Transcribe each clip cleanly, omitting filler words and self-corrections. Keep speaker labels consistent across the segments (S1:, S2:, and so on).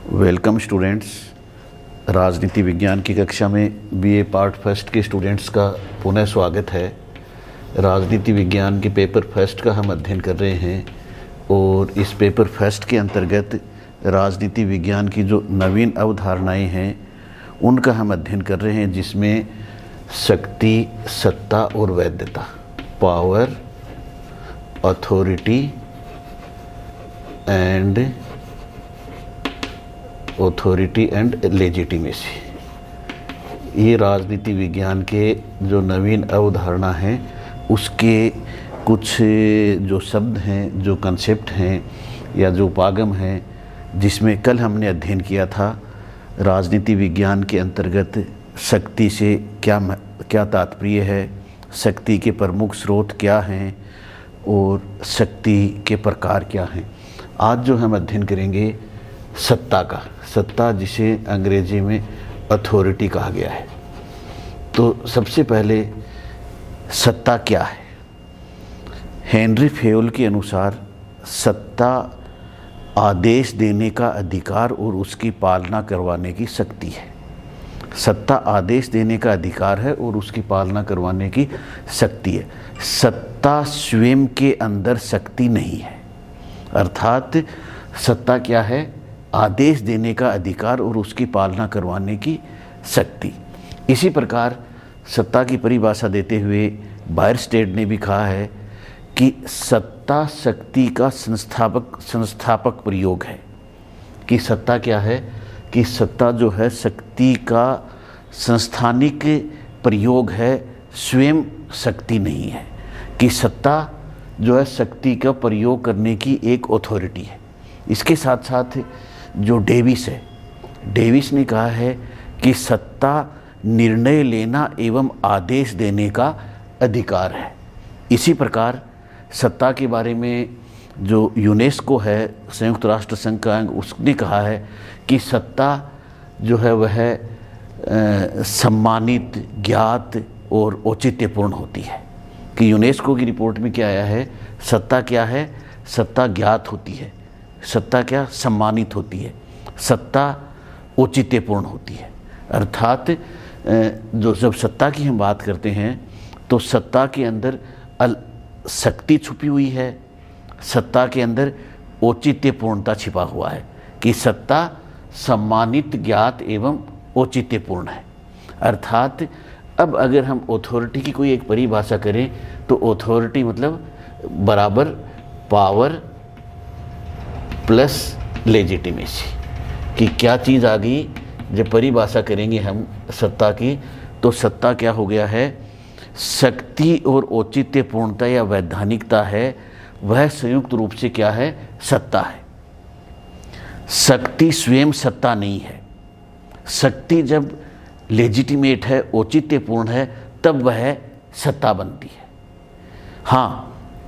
S1: Welcome students. राजनीति विज्ञान की कक्षा में बीए पार्ट फर्स्ट के स्टूडेंट्स का पुनः स्वागत है। राजनीति विज्ञान के पेपर फर्स्ट का हम अध्ययन कर रहे हैं और इस पेपर फर्स्ट के अंतर्गत राजनीति विज्ञान की जो नवीन अवधारणाएं हैं उनका हम अध्ययन कर रहे हैं, जिसमें शक्ति, सत्ता और वैधता, पावर, अथॉरिटी एंड लेजिटिमेसी। ये राजनीति विज्ञान के जो नवीन अवधारणा हैं उसके कुछ जो शब्द हैं, जो कंसेप्ट हैं या जो उपागम हैं, जिसमें कल हमने अध्ययन किया था। राजनीति विज्ञान के अंतर्गत शक्ति से क्या तात्पर्य है, शक्ति के प्रमुख स्रोत क्या हैं और शक्ति के प्रकार क्या हैं। आज जो हम अध्ययन करेंगे सत्ता का, सत्ता जिसे अंग्रेजी में अथॉरिटी कहा गया है। तो सबसे पहले सत्ता क्या है? हेनरी फेयोल के अनुसार सत्ता आदेश देने का अधिकार और उसकी पालना करवाने की शक्ति है। सत्ता आदेश देने का अधिकार है और उसकी पालना करवाने की शक्ति है। सत्ता स्वयं के अंदर शक्ति नहीं है, अर्थात सत्ता क्या है? आदेश देने का अधिकार और उसकी पालना करवाने की शक्ति। इसी प्रकार सत्ता की परिभाषा देते हुए बायरस्टेड ने भी कहा है कि सत्ता शक्ति का संस्थापक प्रयोग है। कि सत्ता क्या है? कि सत्ता जो है शक्ति का संस्थानिक प्रयोग है, स्वयं शक्ति नहीं है। कि सत्ता जो है शक्ति का प्रयोग करने की एक अथॉरिटी है। इसके साथ साथ जो डेविस है, डेविस ने कहा है कि सत्ता निर्णय लेना एवं आदेश देने का अधिकार है। इसी प्रकार सत्ता के बारे में जो यूनेस्को है, संयुक्त राष्ट्र संघ का अंग, उसने कहा है कि सत्ता जो है वह सम्मानित, ज्ञात और औचित्यपूर्ण होती है। कि यूनेस्को की रिपोर्ट में क्या आया है? सत्ता क्या है? सत्ता ज्ञात होती है, सत्ता क्या? सम्मानित होती है, सत्ता औचित्यपूर्ण होती है। अर्थात जो जब सत्ता की हम बात करते हैं तो सत्ता के अंदर शक्ति छुपी हुई है, सत्ता के अंदर औचित्यपूर्णता छिपा हुआ है। कि सत्ता सम्मानित, ज्ञात एवं औचित्यपूर्ण है। अर्थात अब अगर हम अथॉरिटी की कोई एक परिभाषा करें तो अथॉरिटी मतलब बराबर पावर प्लस लेजिटिमेसी। कि क्या चीज़ आ गई? जब परिभाषा करेंगे हम सत्ता की तो सत्ता क्या हो गया है? शक्ति और औचित्यपूर्णता या वैधानिकता है, वह संयुक्त रूप से क्या है? सत्ता है। शक्ति स्वयं सत्ता नहीं है। शक्ति जब लेजिटिमेट है, औचित्यपूर्ण है, तब वह सत्ता बनती है। हाँ,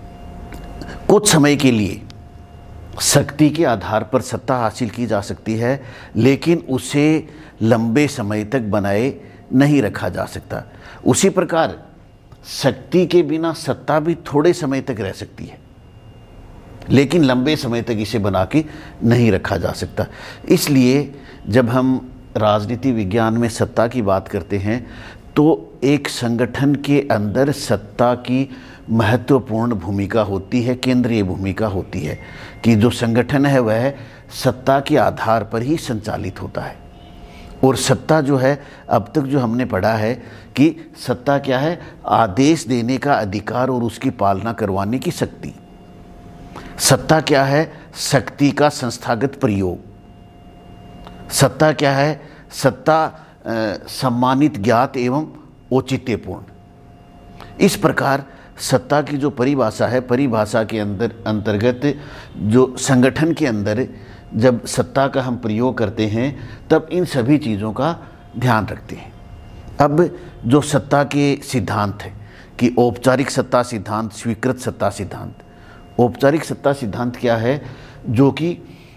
S1: कुछ समय के लिए शक्ति के आधार पर सत्ता हासिल की जा सकती है, लेकिन उसे लंबे समय तक बनाए नहीं रखा जा सकता। उसी प्रकार शक्ति के बिना सत्ता भी थोड़े समय तक रह सकती है, लेकिन लंबे समय तक इसे बना के नहीं रखा जा सकता। इसलिए जब हम राजनीति विज्ञान में सत्ता की बात करते हैं तो एक संगठन के अंदर सत्ता की महत्वपूर्ण भूमिका होती है, केंद्रीय भूमिका होती है। कि जो संगठन है वह सत्ता के आधार पर ही संचालित होता है। और सत्ता जो है, अब तक जो हमने पढ़ा है कि सत्ता क्या है? आदेश देने का अधिकार और उसकी पालना करवाने की शक्ति। सत्ता क्या है? शक्ति का संस्थागत प्रयोग। सत्ता क्या है? सत्ता सम्मानित, ज्ञात एवं औचित्यपूर्ण। इस प्रकार सत्ता की जो परिभाषा है, परिभाषा के अंतर्गत जो संगठन के अंदर जब सत्ता का हम प्रयोग करते हैं तब इन सभी चीज़ों का ध्यान रखते हैं। अब जो सत्ता के सिद्धांत है कि औपचारिक सत्ता सिद्धांत, स्वीकृत सत्ता सिद्धांत। औपचारिक सत्ता सिद्धांत क्या है? जो कि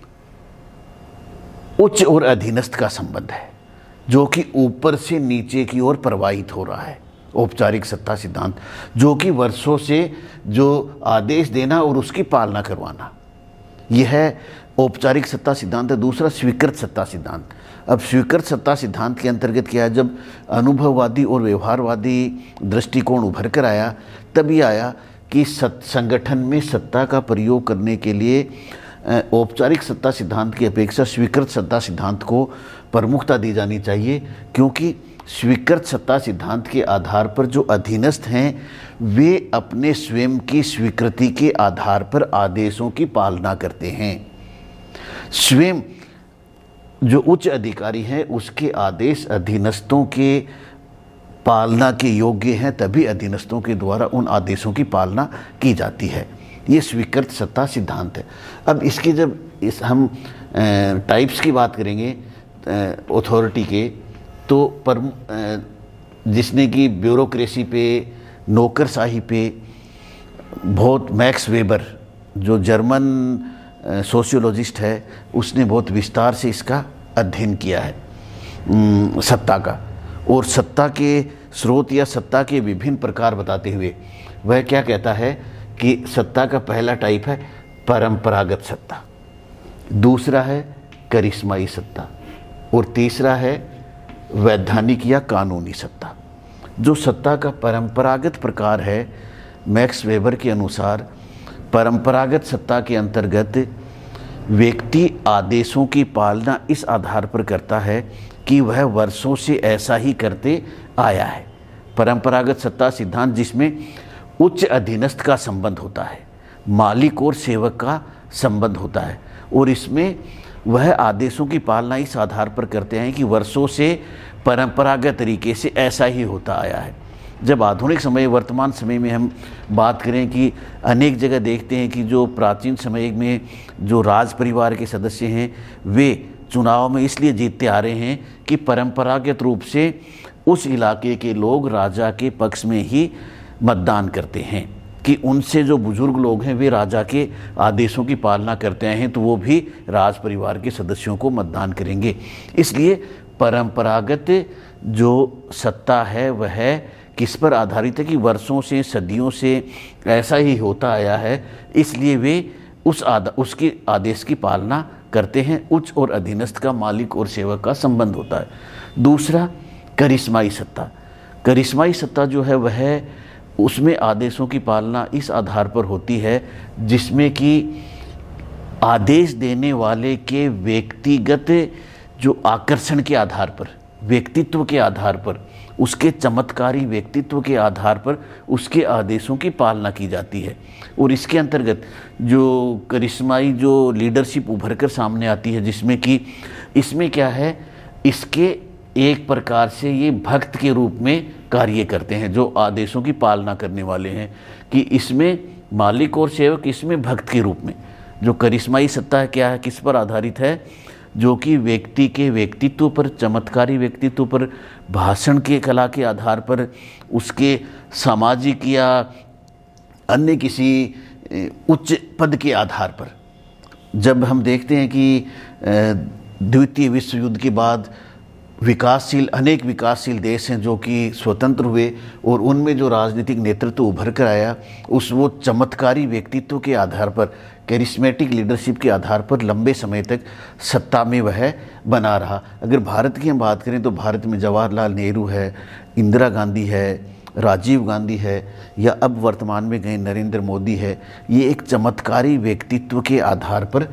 S1: उच्च और अधीनस्थ का संबंध है, जो कि ऊपर से नीचे की ओर प्रवाहित हो रहा है। औपचारिक सत्ता सिद्धांत जो कि वर्षों से जो आदेश देना और उसकी पालना करवाना, यह औपचारिक सत्ता सिद्धांत है, दूसरा स्वीकृत सत्ता सिद्धांत। अब स्वीकृत सत्ता सिद्धांत के अंतर्गत क्या है, जब अनुभववादी और व्यवहारवादी दृष्टिकोण उभर कर आया, तभी आया कि संगठन में सत्ता का प्रयोग करने के लिए औपचारिक सत्ता सिद्धांत की अपेक्षा स्वीकृत सत्ता सिद्धांत को प्रमुखता दी जानी चाहिए, क्योंकि स्वीकृत सत्ता सिद्धांत के आधार पर जो अधीनस्थ हैं वे अपने स्वयं की स्वीकृति के आधार पर आदेशों की पालना करते हैं। स्वयं जो उच्च अधिकारी है उसके आदेश अधीनस्थों के पालना के योग्य हैं, तभी अधीनस्थों के द्वारा उन आदेशों की पालना की जाती है। ये स्वीकृत सत्ता सिद्धांत है। अब इसकी जब हम टाइप्स की बात करेंगे अथॉरिटी के, तो जिसने कि ब्यूरोक्रेसी पे, नौकरशाही पे बहुत मैक्स वेबर जो जर्मन सोशियोलॉजिस्ट है उसने बहुत विस्तार से इसका अध्ययन किया है सत्ता का। और सत्ता के स्रोत या सत्ता के विभिन्न प्रकार बताते हुए वह क्या कहता है कि सत्ता का पहला टाइप है परंपरागत सत्ता, दूसरा है करिश्माई सत्ता और तीसरा है वैधानिक या कानूनी सत्ता। जो सत्ता का परंपरागत प्रकार है, मैक्स वेबर के अनुसार परंपरागत सत्ता के अंतर्गत व्यक्ति आदेशों की पालना इस आधार पर करता है कि वह वर्षों से ऐसा ही करते आया है। परंपरागत सत्ता सिद्धांत जिसमें उच्च अधीनस्थ का संबंध होता है, मालिक और सेवक का संबंध होता है, और इसमें वह आदेशों की पालना इस आधार पर करते हैं कि वर्षों से परंपरागत तरीके से ऐसा ही होता आया है। जब आधुनिक समय, वर्तमान समय में हम बात करें कि अनेक जगह देखते हैं कि जो प्राचीन समय में जो राज परिवार के सदस्य हैं वे चुनाव में इसलिए जीतते आ रहे हैं कि परंपरागत रूप से उस इलाके के लोग राजा के पक्ष में ही मतदान करते हैं, कि उनसे जो बुजुर्ग लोग हैं वे राजा के आदेशों की पालना करते हैं, तो वो भी राज परिवार के सदस्यों को मतदान करेंगे। इसलिए परंपरागत जो सत्ता है वह किस पर आधारित है कि वर्षों से, सदियों से ऐसा ही होता आया है, इसलिए वे उसके आदेश की पालना करते हैं। उच्च और अधीनस्थ का, मालिक और सेवक का संबंध होता है। दूसरा करिश्माई सत्ता। करिश्माई सत्ता जो है वह उसमें आदेशों की पालना इस आधार पर होती है जिसमें कि आदेश देने वाले के व्यक्तिगत जो आकर्षण के आधार पर, व्यक्तित्व के आधार पर, उसके चमत्कारी व्यक्तित्व के आधार पर उसके आदेशों की पालना की जाती है। और इसके अंतर्गत जो करिश्माई जो लीडरशिप उभर कर सामने आती है, जिसमें कि इसमें क्या है, इसके एक प्रकार से ये भक्त के रूप में कार्य करते हैं जो आदेशों की पालना करने वाले हैं, कि इसमें मालिक और सेवक, इसमें भक्त के रूप में। जो करिश्माई सत्ता है क्या है, किस पर आधारित है, जो कि व्यक्ति के व्यक्तित्व पर, चमत्कारी व्यक्तित्व पर, भाषण के कला के आधार पर, उसके सामाजिक या अन्य किसी उच्च पद के आधार पर। जब हम देखते हैं कि द्वितीय विश्व युद्ध के बाद अनेक विकासशील देश हैं जो कि स्वतंत्र हुए, और उनमें जो राजनीतिक नेतृत्व उभर कर आया वो चमत्कारी व्यक्तित्व के आधार पर, कैरिस्मेटिक लीडरशिप के आधार पर लंबे समय तक सत्ता में वह बना रहा। अगर भारत की हम बात करें तो भारत में जवाहरलाल नेहरू है, इंदिरा गांधी है, राजीव गांधी है, या अब वर्तमान में गए नरेंद्र मोदी है। ये एक चमत्कारी व्यक्तित्व के आधार पर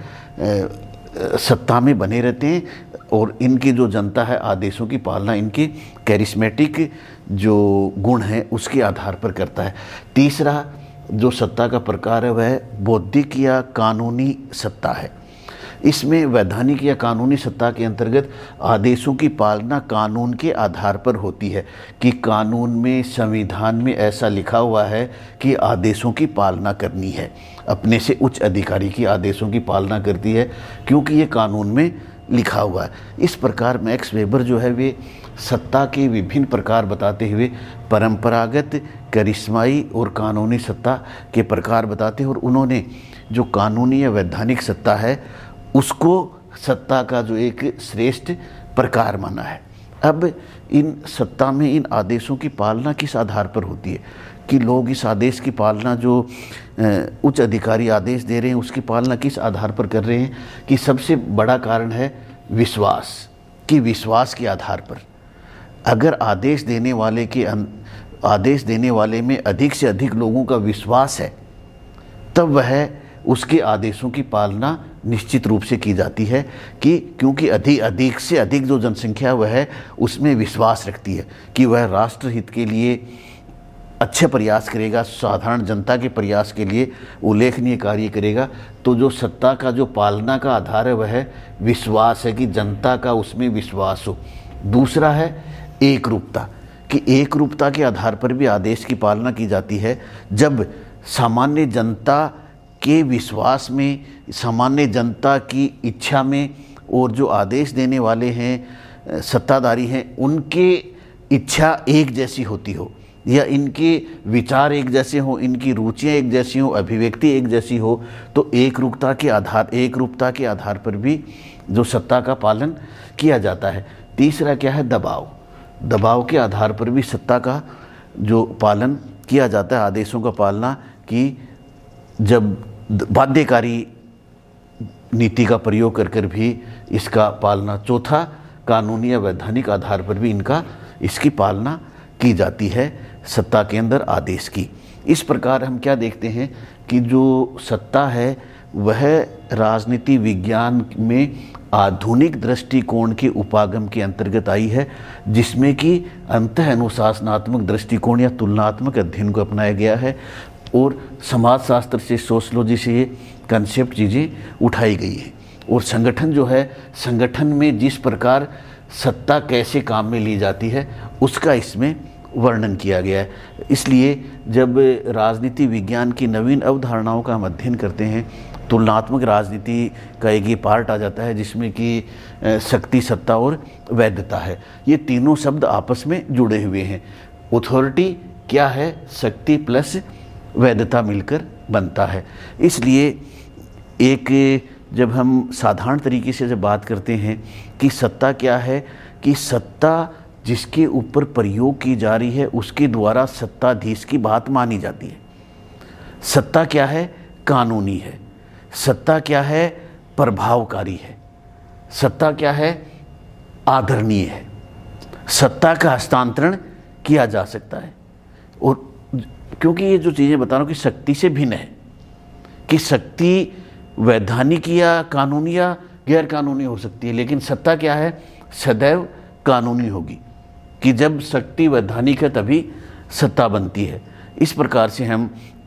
S1: सत्ता में बने रहते हैं, और इनकी जो जनता है आदेशों की पालना इनके कैरिस्मेटिक जो गुण हैं उसके आधार पर करता है। तीसरा जो सत्ता का प्रकार है वह बौद्धिक या कानूनी सत्ता है। इसमें वैधानिक या कानूनी सत्ता के अंतर्गत आदेशों की पालना कानून के आधार पर होती है, कि कानून में, संविधान में ऐसा लिखा हुआ है कि आदेशों की पालना करनी है। अपने से उच्च अधिकारी की आदेशों की पालना करती है क्योंकि ये कानून में लिखा हुआ है। इस प्रकार मैक्स वेबर जो है वे सत्ता के विभिन्न प्रकार बताते हुए परंपरागत, करिश्माई और कानूनी सत्ता के प्रकार बताते हैं, और उन्होंने जो कानूनी या वैधानिक सत्ता है उसको सत्ता का जो एक श्रेष्ठ प्रकार माना है। अब इन सत्ता में इन आदेशों की पालना किस आधार पर होती है, कि लोग इस आदेश की पालना, जो उच्च अधिकारी आदेश दे रहे हैं, उसकी पालना किस आधार पर कर रहे हैं, कि सबसे बड़ा कारण है विश्वास, कि विश्वास के आधार पर अगर आदेश देने वाले में अधिक से अधिक लोगों का विश्वास है, तब वह उसके आदेशों की पालना निश्चित रूप से की जाती है, कि क्योंकि अधिक से अधिक जो जनसंख्या वह है उसमें विश्वास रखती है कि वह राष्ट्र हित के लिए अच्छे प्रयास करेगा, साधारण जनता के प्रयास के लिए उल्लेखनीय कार्य करेगा। तो जो सत्ता का जो पालना का आधार है वह विश्वास है, कि जनता का उसमें विश्वास हो। दूसरा है एकरूपता, कि एकरूपता के आधार पर भी आदेश की पालना की जाती है। जब सामान्य जनता के विश्वास में, सामान्य जनता की इच्छा में, और जो आदेश देने वाले हैं, सत्ताधारी हैं, उनके इच्छा एक जैसी होती हो, या इनके विचार एक जैसे हों, इनकी रुचियाँ एक जैसी हों, अभिव्यक्ति एक जैसी हो, तो एकरूपता के आधार पर भी जो सत्ता का पालन किया जाता है। तीसरा क्या है, दबाव के आधार पर भी सत्ता का जो पालन किया जाता है, आदेशों का पालना, कि जब बाध्यकारी नीति का प्रयोग कर भी इसका पालना। चौथा, कानूनी या वैधानिक आधार पर भी इसकी पालना की जाती है सत्ता के अंदर आदेश की। इस प्रकार हम क्या देखते हैं कि जो सत्ता है वह राजनीति विज्ञान में आधुनिक दृष्टिकोण के उपागम के अंतर्गत आई है, जिसमें कि अंतः अनुशासनात्मक दृष्टिकोण या तुलनात्मक अध्ययन को अपनाया गया है, और समाजशास्त्र से, सोशलॉजी से ये कंसेप्ट चीज़ें उठाई गई है। और संगठन जो है, संगठन में जिस प्रकार सत्ता कैसे काम में ली जाती है उसका इसमें वर्णन किया गया है। इसलिए जब राजनीति विज्ञान की नवीन अवधारणाओं का हम अध्ययन करते हैं, तुलनात्मक राजनीति का एक ये पार्ट आ जाता है जिसमें कि शक्ति, सत्ता और वैधता है। ये तीनों शब्द आपस में जुड़े हुए हैं। अथॉरिटी क्या है, शक्ति प्लस वैधता मिलकर बनता है। इसलिए एक जब हम साधारण तरीके से जब बात करते हैं कि सत्ता क्या है, कि सत्ता जिसके ऊपर प्रयोग की जा रही है उसके द्वारा सत्ताधीश की बात मानी जाती है। सत्ता क्या है, कानूनी है। सत्ता क्या है, प्रभावकारी है। सत्ता क्या है, आदरणीय है। सत्ता का हस्तांतरण किया जा सकता है। और क्योंकि ये जो चीज़ें बता रहा हूँ कि शक्ति से भिन्न है, कि शक्ति वैधानिक या कानूनी या गैर कानूनी हो सकती है, लेकिन सत्ता क्या है, सदैव कानूनी होगी, कि जब शक्ति वैधानिक है तभी सत्ता बनती है। इस प्रकार से हम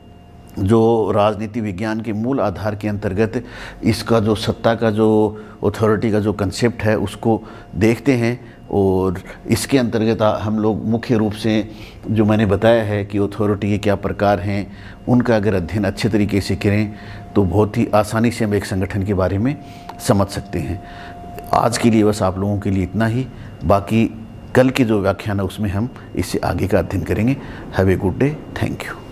S1: जो राजनीति विज्ञान के मूल आधार के अंतर्गत इसका जो सत्ता का जो अथॉरिटी का जो कंसेप्ट है उसको देखते हैं। और इसके अंतर्गत हम लोग मुख्य रूप से जो मैंने बताया है कि अथॉरिटी के क्या प्रकार हैं, उनका अगर अध्ययन अच्छे तरीके से करें तो बहुत ही आसानी से हम एक संगठन के बारे में समझ सकते हैं। आज के लिए बस आप लोगों के लिए इतना ही। बाकी कल के जो व्याख्यान है उसमें हम इससे आगे का अध्ययन करेंगे। Have a good day. Thank you.